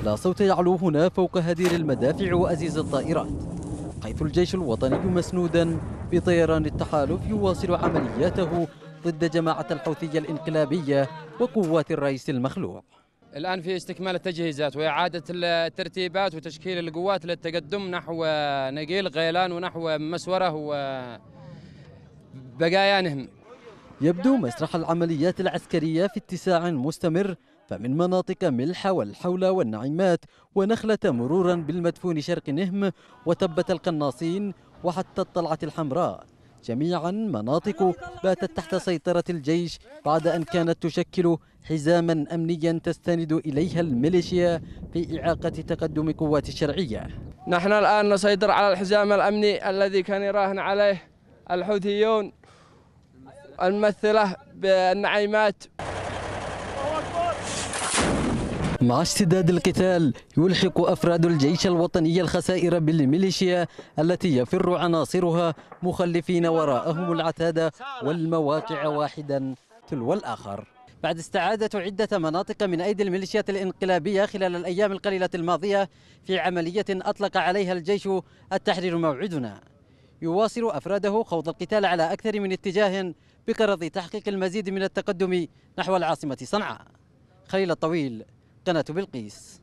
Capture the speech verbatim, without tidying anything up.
لا صوت يعلو هنا فوق هدير المدافع وأزيز الطائرات، حيث الجيش الوطني مسنودا بطيران التحالف يواصل عملياته ضد جماعة الحوثية الانقلابية وقوات الرئيس المخلوع. الآن في استكمال التجهيزات وإعادة الترتيبات وتشكيل القوات للتقدم نحو نقيل غيلان ونحو مسورة وبقايا نهم. يبدو مسرح العمليات العسكرية في اتساع مستمر، فمن مناطق ملحة والحولة والنعيمات ونخلة مرورا بالمدفون شرق نهم وتبة القناصين وحتى الطلعة الحمراء، جميعا مناطق باتت تحت سيطرة الجيش بعد أن كانت تشكل حزاما أمنيا تستند إليها الميليشيا في إعاقة تقدم قوات الشرعية. نحن الآن نسيطر على الحزام الأمني الذي كان يراهن عليه الحوثيون الممثلة بالنعيمات. مع اشتداد القتال يلحق أفراد الجيش الوطني الخسائر بالميليشيا التي يفر عناصرها مخلفين وراءهم العتاد والمواقع واحدا تلو الآخر. بعد استعادة عدة مناطق من أيدي الميليشيات الانقلابية خلال الأيام القليلة الماضية في عملية أطلق عليها الجيش التحرير موعدنا، يواصل أفراده خوض القتال على أكثر من اتجاه بغرض تحقيق المزيد من التقدم نحو العاصمة صنعاء. خليل الطويل، قناة بلقيس.